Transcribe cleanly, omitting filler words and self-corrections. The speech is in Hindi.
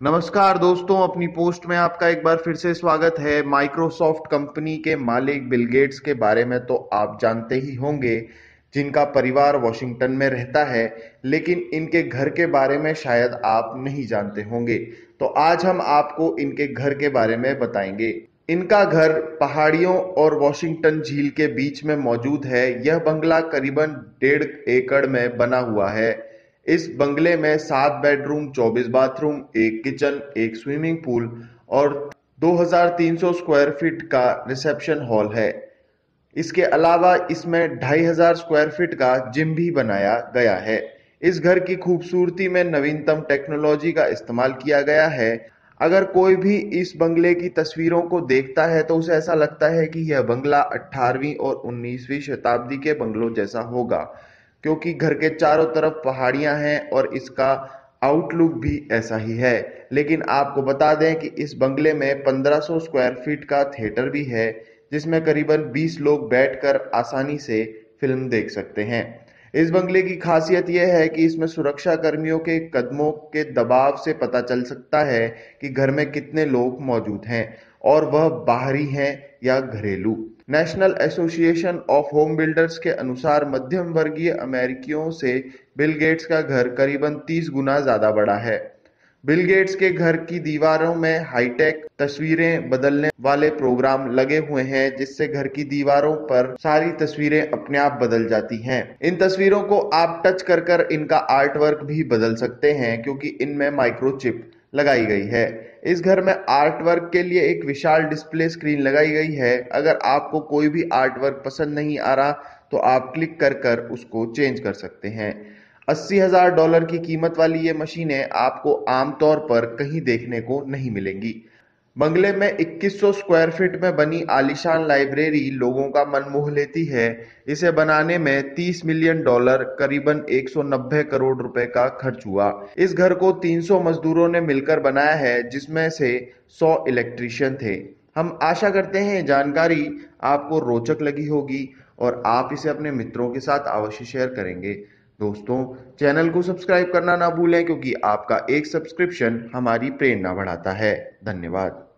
नमस्कार दोस्तों, अपनी पोस्ट में आपका एक बार फिर से स्वागत है। माइक्रोसॉफ्ट कंपनी के मालिक बिल गेट्स के बारे में तो आप जानते ही होंगे, जिनका परिवार वॉशिंगटन में रहता है, लेकिन इनके घर के बारे में शायद आप नहीं जानते होंगे। तो आज हम आपको इनके घर के बारे में बताएंगे। इनका घर पहाड़ियों और वॉशिंगटन झील के बीच में मौजूद है। यह बंगला करीबन 1.5 एकड़ में बना हुआ है। इस बंगले में 7 बेडरूम, 24 बाथरूम, एक किचन, एक स्विमिंग पूल और 2300 स्क्वायर फीट का रिसेप्शन हॉल है। इसके अलावा इसमें 2500 स्क्वायर फीट का जिम भी बनाया गया है। इस घर की खूबसूरती में नवीनतम टेक्नोलॉजी का इस्तेमाल किया गया है। अगर कोई भी इस बंगले की तस्वीरों को देखता है तो उसे ऐसा लगता है कि यह बंगला 18वीं और 19वीं शताब्दी के बंगलों जैसा होगा, क्योंकि घर के चारों तरफ पहाड़ियां हैं और इसका आउटलुक भी ऐसा ही है। लेकिन आपको बता दें कि इस बंगले में 1500 स्क्वायर फीट का थिएटर भी है, जिसमें करीबन 20 लोग बैठकर आसानी से फिल्म देख सकते हैं। इस बंगले की खासियत यह है कि इसमें सुरक्षा कर्मियों के कदमों के दबाव से पता चल सकता है कि घर में कितने लोग मौजूद हैं और वह बाहरी हैं या घरेलू। National association of home builders के अनुसार मध्यम वर्गीय अमेरिकियों से बिल गेट्स का घर करीबन 30 गुना ज्यादा बड़ा है। बिल गेट्स के घर की दीवारों में हाईटेक तस्वीरें बदलने वाले प्रोग्राम लगे हुए हैं, जिससे घर की दीवारों पर सारी तस्वीरें अपने आप बदल जाती हैं। इन तस्वीरों को आप टच कर कर इनका आर्ट वर्क भी बदल सकते हैं, क्योंकि इनमें माइक्रोचिप लगाई गई है। इस घर में आर्ट वर्क के लिए एक विशाल डिस्प्ले स्क्रीन लगाई गई है। अगर आपको कोई भी आर्ट वर्क पसंद नहीं आ रहा तो आप क्लिक कर कर उसको चेंज कर सकते हैं। $80,000 की कीमत वाली ये मशीनें आपको आमतौर पर कहीं देखने को नहीं मिलेंगी। बंगले में 2100 स्क्वायर फीट में बनी आलीशान लाइब्रेरी लोगों का मन मोह लेती है। इसे बनाने में $30 मिलियन, करीबन 190 करोड़ रुपए का खर्च हुआ। इस घर को 300 मजदूरों ने मिलकर बनाया है, जिसमें से 100 इलेक्ट्रीशियन थे। हम आशा करते हैं ये जानकारी आपको रोचक लगी होगी और आप इसे अपने मित्रों के साथ अवश्य शेयर करेंगे। दोस्तों, चैनल को सब्सक्राइब करना ना भूलें, क्योंकि आपका एक सब्सक्रिप्शन हमारी प्रेरणा बढ़ाता है। धन्यवाद।